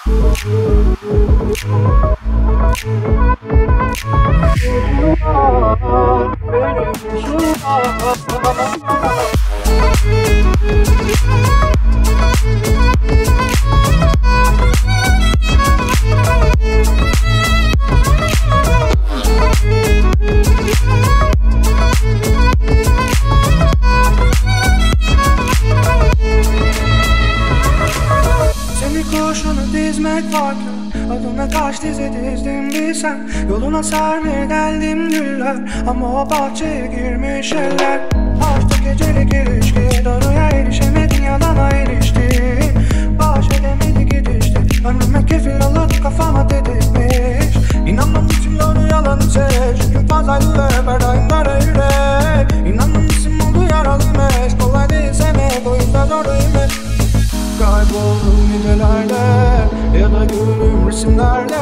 Adına kaç dizi dizdim bilsen, yoluna sarmaya geldim güller, ama o bahçeye girmiş eller. Açtık gecelik ilişki, doğruya erişemedin, yalana eriştin. Baş edemedik gidişti, ömrüme kefil aladı, kafama tetikmiş. İnanmamışsın doğru yalanı seç, çünkü fazlaydı ver daimlere yürek. İnanmamışsın oldu yaralıymış, kolay değil sevmek, o yüzden zor değilmiş. Kayboldum nicelerde ya da gülüm resimlerle,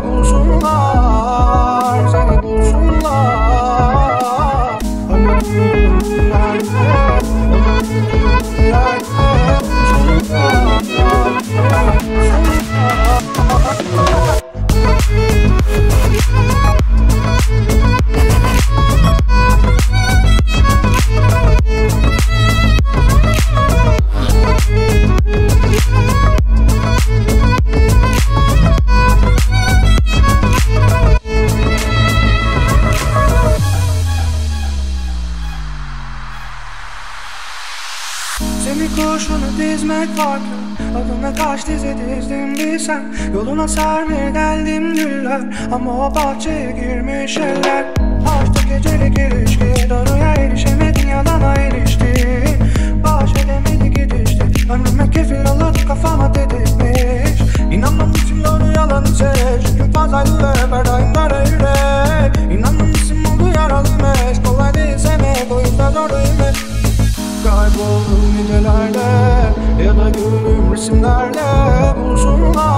bulsunlar seni, bulsunlar. Ama gülüm nerede, ama gülüm nerede, bulsunlar. Seni kurşunu dizmek farklı, adına kaç dizi dizdim bilsen, yoluna sarmaya geldim güller, ama o bahçeye girmiş eller. Açtık gecelik ilişki, doğruya erişemedin, yalana eriştin. Baş edemedik gidişti, ömrüme kefil aladı, kafama tetikmiş. İnanmamışsın doğru yalanı seç, çünkü fazlaydı ver daimlere yürek. İnanmamışsın oldu yaralıymış, kolay değil sevmek, o yüzden zor değilmiş. Kayboldum nicelerde ya da gülüm resimlerle, bulsunlar